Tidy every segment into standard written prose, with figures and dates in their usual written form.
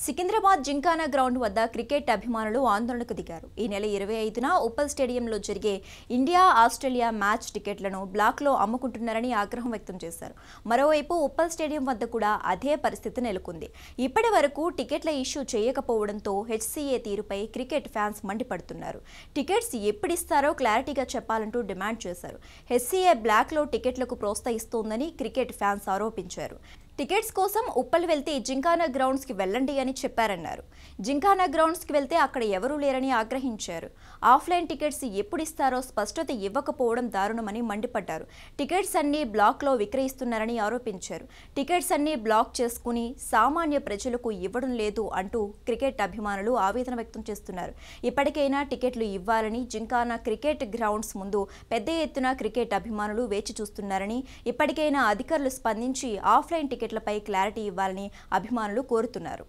Secunderabad Gymkhana ground వద్ద cricket అభిమానులు ఆందోళనకు దిగారు. ఈ నెల 25న ఉప్పల్ స్టేడియంలో జరిగే ఇండియా ఆస్ట్రేలియా మ్యాచ్ టికెట్లను బ్లాక్లో అమ్ముకుంటున్నారని ఆగ్రహం వ్యక్తం చేశారు. మరోవైపు ఉప్పల్ స్టేడియం వద్ద కూడా అదే పరిస్థితి నెలకొంది. ఇప్పటి వరకు టికెట్ల ఇష్యూ చేయకపోవడంతో హెచ్సీఏ తీరుపై క్రికెట్ ఫ్యాన్స్ మండిపడుతున్నారు. టికెట్స్ ఎప్పుడిస్తారో క్లారిటీగా చెప్పాలంటూ డిమాండ్ చేశారు. హెచ్సీఏ బ్లాక్లో టికెట్లకు ప్రోత్సహిస్తోందని క్రికెట్ ఫ్యాన్స్ ఆరోపించారు. టికెట్స్ కోసం ఉప్పల్ వెళ్తే జింకానా గ్రౌండ్స్కి వెళ్ళండి అని చెప్పారన్నారు. జింకానా గ్రౌండ్స్కి వెళ్తే అక్కడ ఎవరూ లేరని ఆగ్రహించారు. ఆఫ్లైన్ టికెట్స్ ఎప్పుడు ఇస్తారో స్పష్టత ఇవ్వకపోవడం దారుణమని మండిపడ్డారు. టికెట్స్ అన్నీ బ్లాక్లో విక్రయిస్తున్నారని ఆరోపించారు. టికెట్స్ అన్నీ బ్లాక్ చేసుకుని సామాన్య ప్రజలకు ఇవ్వడం లేదు అంటూ క్రికెట్ అభిమానులు ఆవేదన వ్యక్తం చేస్తున్నారు. ఇప్పటికైనా టికెట్లు ఇవ్వాలని జింకానా క్రికెట్ గ్రౌండ్స్ ముందు పెద్ద ఎత్తున క్రికెట్ అభిమానులు వేచి చూస్తున్నారని, ఇప్పటికైనా అధికారులు స్పందించి ఆఫ్లైన్ టికెట్లపై క్లారిటీ ఇవ్వాలని అభిమానులు కోరుతున్నారు.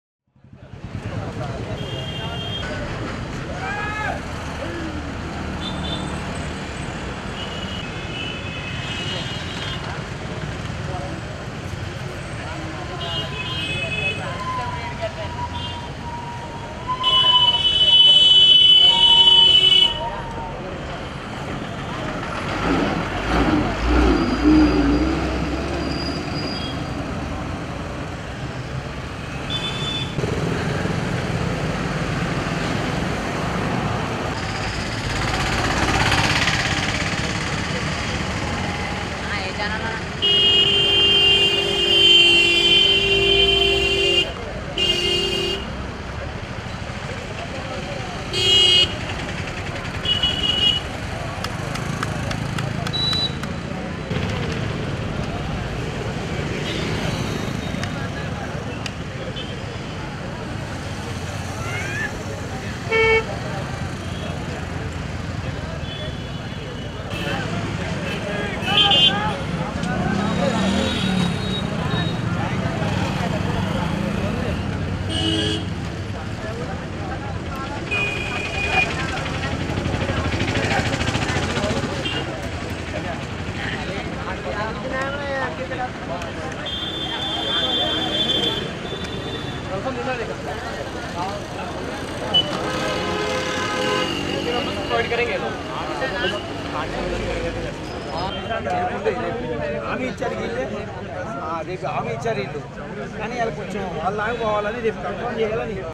హామీ ఇచ్చారు రేపు హామీ ఇచ్చారు వీళ్ళు కానీ వాళ్ళకి కొంచెం వాళ్ళు ఆగిపోవాలని రేపు కన్ఫర్మ్ చేయాలని